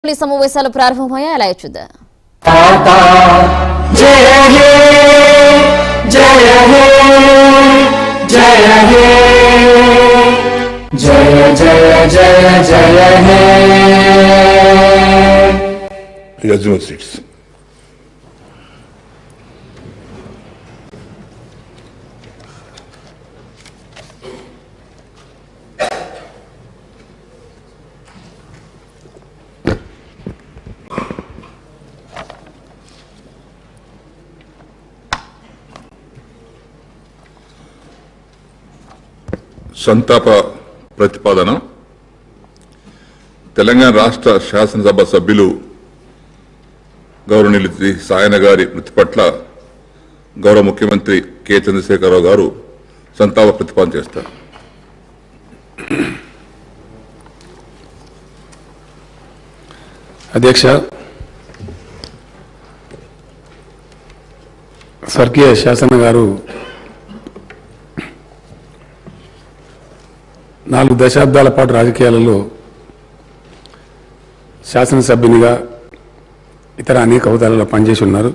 సమావేశాలు ప్రారంభమయ్యాయి. అలా చూద్దాం. జయ హే జయ హే జయ హే జయ జయ జయ జయ హే. సంతాప ప్రతిపాదన. తెలంగాణ రాష్ట్ర శాసనసభ సభ్యులు గౌరవనీయులు శ్రీ సాయన గారి మృతి పట్ల గౌరవ ముఖ్యమంత్రి కె చంద్రశేఖరరావు గారు సంతాప ప్రతిపాదన చేస్తారు. అధ్యక్ష, స్వర్గీయ శాసన గారు 4 దశాబ్దాల పాటు రాజకీయాలలో శాసనసభ్యునిగా ఇతర అనేక హోదాలలో పనిచేసి ఉన్నారు.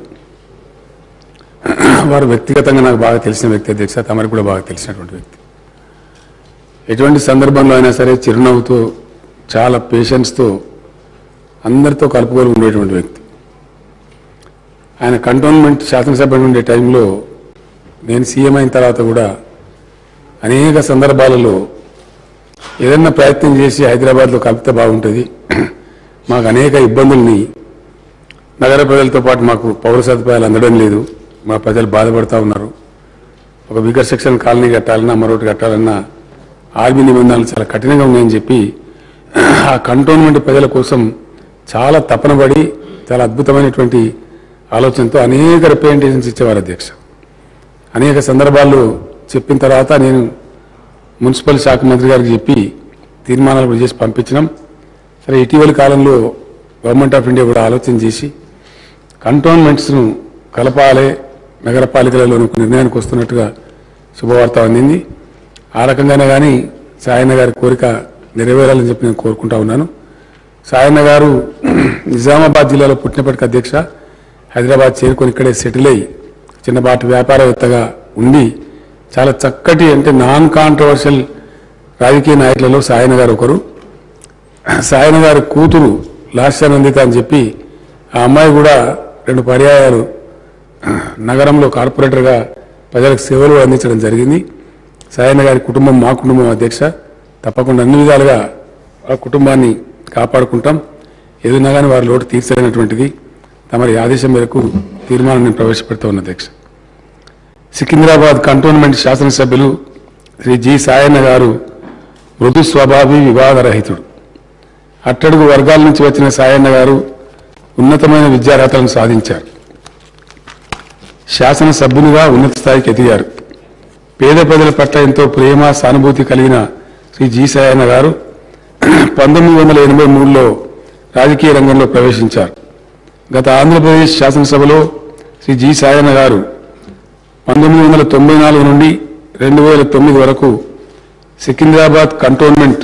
వారు వ్యక్తిగతంగా నాకు బాగా తెలిసిన వ్యక్తి అధ్యక్ష, తమరికి కూడా బాగా తెలిసినటువంటి వ్యక్తి. ఎటువంటి సందర్భంలో అయినా సరే చిరునవ్వుతో, చాలా పేషెన్స్తో అందరితో కలుపుకొని ఉండేటువంటి వ్యక్తి. ఆయన కంటోన్మెంట్ శాసనసభ్యుడు ఉండే టైంలో నేను సీఎం అయిన తర్వాత కూడా అనేక సందర్భాలలో ఏదన్నా ప్రయత్నం చేసి హైదరాబాద్లో కలిపితే బాగుంటుంది, మాకు అనేక ఇబ్బందుల్ని, నగర ప్రజలతో పాటు మాకు పౌర సదుపాయాలు అందడం లేదు, మా ప్రజలు బాధపడుతూ ఉన్నారు, ఒక వీకర్ సెక్షన్ కాలనీ కట్టాలన్నా మరొకటి కట్టాలన్నా ఆర్మీ నిబంధనలు చాలా కఠినంగా ఉన్నాయని చెప్పి ఆ కంటోన్మెంట్ ప్రజల కోసం చాలా తపన పడి చాలా అద్భుతమైనటువంటి ఆలోచనతో అనేక రిప్రజెంటేషన్స్ ఇచ్చేవారు అధ్యక్ష. అనేక సందర్భాల్లో చెప్పిన తర్వాత నేను మున్సిపల్ శాఖ మంత్రి గారికి చెప్పి తీర్మానాలు కూడా చేసి పంపించినాం. సరే, ఇటీవలి కాలంలో గవర్నమెంట్ ఆఫ్ ఇండియా కూడా ఆలోచన చేసి కంటోన్మెంట్స్ను కలపాలే, నగరపాలికలలో నిర్ణయానికి వస్తున్నట్టుగా శుభవార్త అందింది. ఆ రకంగానే కానీ సాయన్న గారి కోరిక నెరవేరాలని చెప్పి నేను కోరుకుంటా ఉన్నాను. సాయన్న గారు నిజామాబాద్ జిల్లాలో పుట్టినప్పటికీ అధ్యక్ష హైదరాబాద్ చేరుకొని ఇక్కడే సెటిల్ అయ్యి చిన్నపాటి వ్యాపారవేత్తగా ఉండి చాలా చక్కటి, అంటే నాన్ కాంట్రవర్షియల్ రాజకీయ నాయకులలో సాయన గారు ఒకరు. సాయన గారి కూతురు లాస్యానందిత అని చెప్పి ఆ అమ్మాయి కూడా 2 పర్యాయాలు నగరంలో కార్పొరేటర్గా ప్రజలకు సేవలు అందించడం జరిగింది. సాయన గారి కుటుంబం మా కుటుంబం అధ్యక్ష, తప్పకుండా అన్ని విధాలుగా ఆ కుటుంబాన్ని కాపాడుకుంటాం. ఏదైనా కానీ వారి లోటు తీర్చలేనటువంటిది. తమరి ఆదేశం మేరకు తీర్మానాన్ని ప్రవేశపెడతా ఉన్న అధ్యక్ష. సికింద్రాబాద్ కంటోన్మెంట్ శాసనసభ్యులు శ్రీ జి సాయన్న గారు మృదు స్వభావి, వివాదరహితుడు. అట్టడుగు వర్గాల నుంచి వచ్చిన సాయన్న గారు ఉన్నతమైన విద్యార్హతలను సాధించారు. శాసనసభ్యునిగా ఉన్నత స్థాయికి ఎదిగారు. పేద ప్రజల పట్ల ఎంతో ప్రేమ, సానుభూతి కలిగిన శ్రీ జి సాయన్న గారు 1983లో రాజకీయ రంగంలో ప్రవేశించారు. గత ఆంధ్రప్రదేశ్ శాసనసభలో శ్రీ జి సాయన్న గారు 1994 నుండి 2009 వరకు సికింద్రాబాద్ కంటోన్మెంట్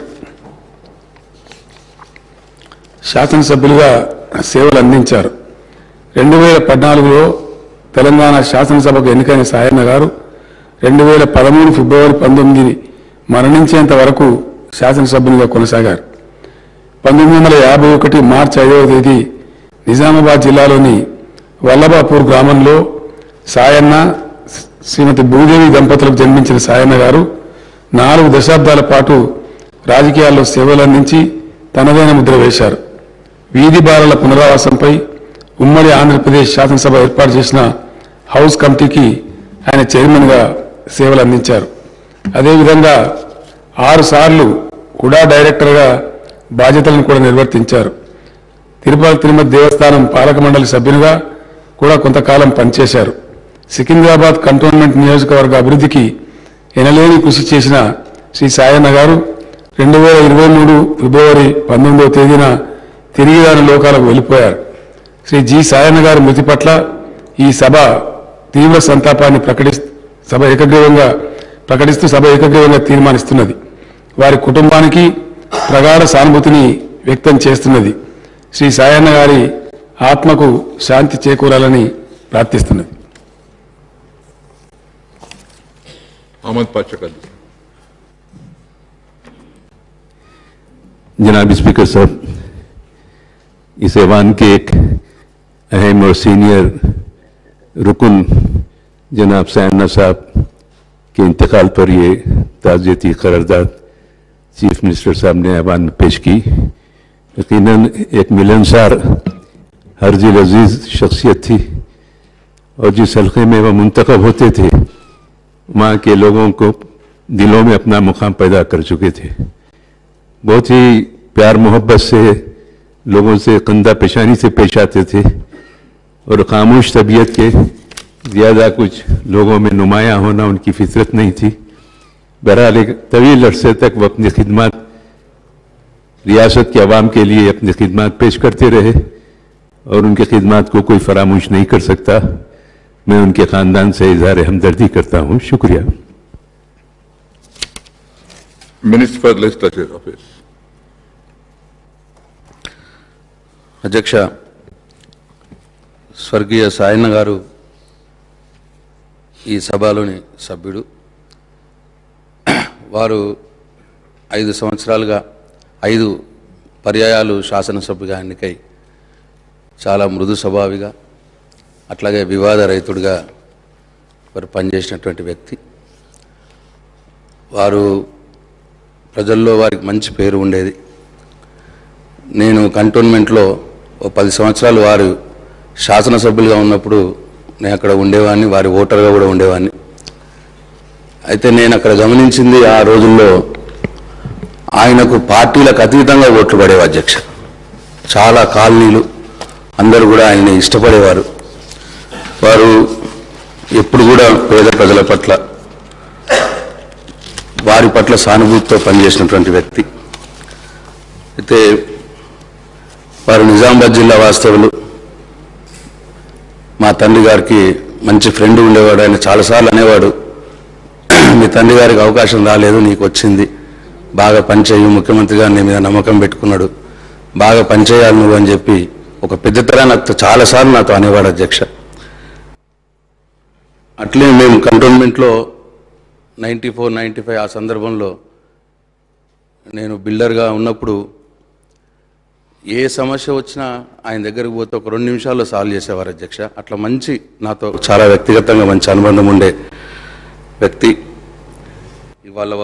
శాసనసభ్యులుగా సేవలు అందించారు. 2014లో తెలంగాణ శాసనసభకు ఎన్నికైన సాయన్న గారు 2013 ఫిబ్రవరి 19 మరణించేంత వరకు శాసనసభ్యునిగా కొనసాగారు. 1951 మార్చి 5వ తేదీ నిజామాబాద్ జిల్లాలోని వల్లభాపూర్ గ్రామంలో సాయన్న, శ్రీమతి భూదేవి దంపతులకు జన్మించిన సాయన్న గారు 4 దశాబ్దాల పాటు రాజకీయాల్లో సేవలు అందించి తనదైన ముద్ర వేశారు. వీధి బాలల పునరావాసంపై ఉమ్మడి ఆంధ్రప్రదేశ్ శాసనసభ ఏర్పాటు చేసిన హౌస్ కమిటీకి ఆయన చైర్మన్గా సేవలు అందించారు. అదేవిధంగా 6 సార్లు హుడా డైరెక్టర్గా బాధ్యతలను కూడా నిర్వర్తించారు. తిరుమల దేవస్థానం పాలక మండలి సభ్యునిగా కూడా కొంతకాలం పనిచేశారు. సికింద్రాబాద్ కంటోన్మెంట్ నియోజకవర్గ అభివృద్ధికి ఎనలేని కృషి చేసిన శ్రీ సాయన్న గారు 2023 ఫిబ్రవరి 19వ తేదీన తిరిగి దాని లోకాలకు వెళ్లిపోయారు. శ్రీ జి సాయన్న గారి మృతి పట్ల ఈ సభ తీవ్ర సంతాపాన్ని ప్రకటిస్తూ సభ ఏకగ్రీవంగా తీర్మానిస్తున్నది. వారి కుటుంబానికి ప్రగాఢ సానుభూతిని వ్యక్తం చేస్తున్నది. శ్రీ సాయన్న గారి ఆత్మకు శాంతి చేకూరాలని ప్రార్థిస్తున్నది. अहमद पाशा का जनाब स्पीकर साहब, इस ऐवान के एक अहम और सीनियर रुकन जनाब सायन्ना साहब के इंतकाल पर ये ताज़ियती करारदाद चीफ मिनिस्टर साहब ने ऐवान में पेश की। यकीनन एक मिलनसार हरजिल अजीज शख्सियत थी और जिस हल्के में वह मुंतखब होते थे वहाँ के लोगों को दिलों में अपना मुकाम पैदा कर चुके थे। बहुत ही प्यार मोहब्बत से लोगों से कंधा पेशानी से पेश आते थे और खामोश तबीयत के ज़्यादा कुछ लोगों में नुमायाँ होना उनकी फितरत नहीं थी। बहरहाल एक तवील अरसे तक वो अपनी खिदमत रियासत के अवाम के लिए अपनी खिदमत पेश करते रहे और उनकी खिदमत को कोई फरामोश नहीं कर सकता। मैं उनके ख़ानदान से इज़हार हमदर्दी करता हूँ। शुक्रिया। Minister for legislature office. అధ్యక్ష, స్వర్గీయ సాయన్న గారు ఈ సభలోని సభ్యుడు. వారు 5 సంవత్సరాలుగా 5 పర్యాయాలు శాసనసభ్యుగా ఎన్నికై చాలా మృదు స్వభావిగా అట్లాగే వివాద రహితుడిగా వారు పనిచేసినటువంటి వ్యక్తి. వారు ప్రజల్లో వారికి మంచి పేరు ఉండేది. నేను కంటోన్మెంట్లో 10 సంవత్సరాలు వారు శాసనసభ్యులుగా ఉన్నప్పుడు నేను అక్కడ ఉండేవాడిని, వారి ఓటర్గా కూడా ఉండేవాడిని. అయితే నేను అక్కడ గమనించింది ఆ రోజుల్లో ఆయనకు పార్టీలకు అతీతంగా ఓట్లు పడేవి అధ్యక్ష. చాలా కాలనీలు అందరూ కూడా ఆయన్ని ఇష్టపడేవారు. వారు ఎప్పుడు కూడా పేద ప్రజల పట్ల వారి పట్ల సానుభూతితో పనిచేసినటువంటి వ్యక్తి. అయితే వారు నిజామాబాద్ జిల్లా వాస్తవులు. మా తండ్రి గారికి మంచి ఫ్రెండ్ ఉండేవాడు. ఆయన చాలాసార్లు అనేవాడు, మీ తండ్రి గారికి అవకాశం రాలేదు, నీకు వచ్చింది, బాగా పనిచేయు, ముఖ్యమంత్రిగా నీ మీద నమ్మకం పెట్టుకున్నాడు, బాగా పనిచేయాలి నువ్వు అని చెప్పి ఒక పెద్దతర నాకు చాలాసార్లు నాతో అనేవాడు అధ్యక్ష. అట్లే మేము కంటోన్మెంట్లో 94-95 ఆ సందర్భంలో నేను బిల్డర్గా ఉన్నప్పుడు ఏ సమస్య వచ్చినా ఆయన దగ్గరికి పోతే ఒక 2 నిమిషాల్లో సాల్వ్ చేసేవారు అధ్యక్ష. అట్లా మంచి నాతో చాలా వ్యక్తిగతంగా మంచి అనుబంధం ఉండే వ్యక్తి. ఇవాళ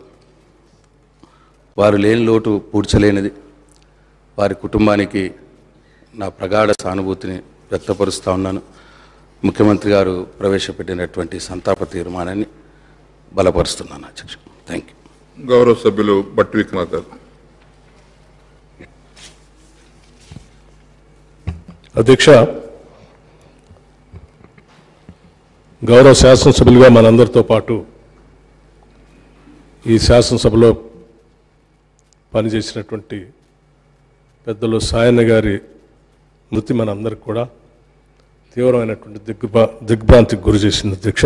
వారు లేని లోటు పూడ్చలేనిది. వారి కుటుంబానికి నా ప్రగాఢ సానుభూతిని వ్యక్తపరుస్తూ ఉన్నాను. ముఖ్యమంత్రి గారు ప్రవేశపెట్టినటువంటి సంతాప తీర్మానాన్ని బలపరుస్తున్నాను అధ్యక్ష. Thank you. గౌరవ సభ్యులు బట్టి విక్రమార్క. అధ్యక్ష, గౌరవ శాసనసభ్యులుగా మనందరితో పాటు ఈ శాసనసభలో పనిచేసినటువంటి పెద్దలు సాయన్న గారి మృతి మనందరికి కూడా తీవ్రమైనటువంటి దిగ్భ్రాంతికి గురి చేసింది అధ్యక్ష.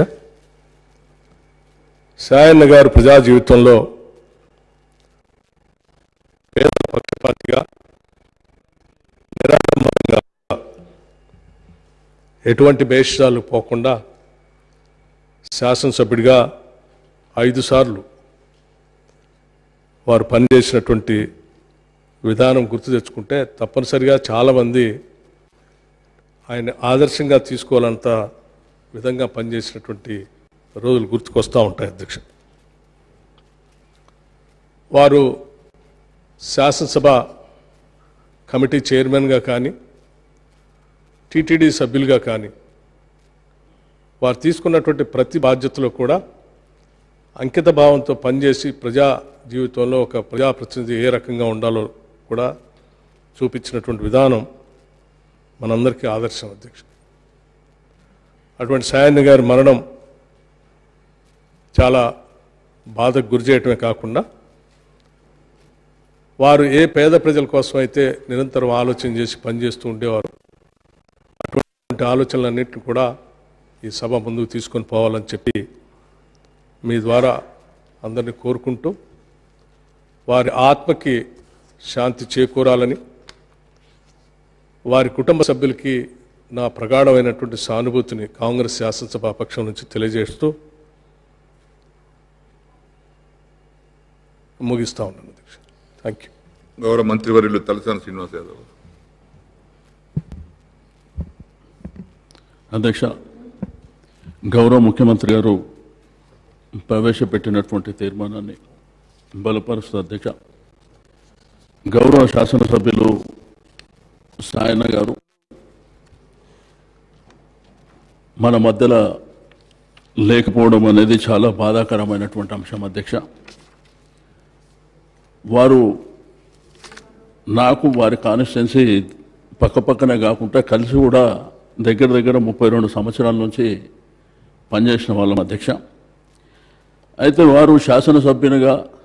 సాయన్న గారు ప్రజా జీవితంలో పేదల పక్షపాతిగా నిరాడంబరంగా ఎటువంటి భేషాలు పోకుండా శాసనసభ్యుడిగా 5 సార్లు వారు పనిచేసినటువంటి విధానం గుర్తు తెచ్చుకుంటే తప్పనిసరిగా చాలామంది ఆయన ఆదర్శంగా తీసుకోవాలంత విధంగా పనిచేసినటువంటి రోజులు గుర్తుకొస్తూ ఉంటాయి అధ్యక్ష. వారు శాసనసభ కమిటీ చైర్మన్గా కానీ టీటీడీ సభ్యులుగా కానీ వారు తీసుకున్నటువంటి ప్రతి బాధ్యతలో కూడా అంకిత భావంతో పనిచేసి ప్రజా జీవితంలో ఒక ప్రజాప్రతినిధి ఏ రకంగా ఉండాలో కూడా చూపించినటువంటి విధానం మనందరికీ ఆదర్శం అధ్యక్ష. అటువంటి సాయన్న గారి మరణం చాలా బాధకు గురి చేయటమే కాకుండా వారు ఏ పేద ప్రజల కోసం అయితే నిరంతరం ఆలోచన చేసి పనిచేస్తూ ఉండేవారు అటువంటి ఆలోచనలన్నింటినీ కూడా ఈ సభ ముందుకు తీసుకొని పోవాలని చెప్పి మీ ద్వారా అందరినీ కోరుకుంటూ వారి ఆత్మకి శాంతి చేకూరాలని వారి కుటుంబ సభ్యులకి నా ప్రగాఢమైనటువంటి సానుభూతిని కాంగ్రెస్ శాసనసభ పక్షం నుంచి తెలియజేస్తూ ముగిస్తా ఉన్నాను అధ్యక్ష. Thank you. గౌరవ మంత్రివర్యులు తలసాని శ్రీనివాస్ యాదవ్. అధ్యక్ష, గౌరవ ముఖ్యమంత్రి గారు ప్రవేశపెట్టినటువంటి తీర్మానాన్ని బలపరుస్తూ అధ్యక్ష, గౌరవ శాసనసభ్యులు సాయన్న గారు మన మధ్యలో లేకపోవడం అనేది చాలా బాధాకరమైనటువంటి అంశం అధ్యక్ష. వారు నాకు వారి కాన్స్టిట్యున్సీ పక్కపక్కనే కాకుండా కలిసి కూడా దగ్గర దగ్గర 32 సంవత్సరాల నుంచి పనిచేసిన వాళ్ళం అధ్యక్ష. అయితే వారు శాసనసభ్యునిగా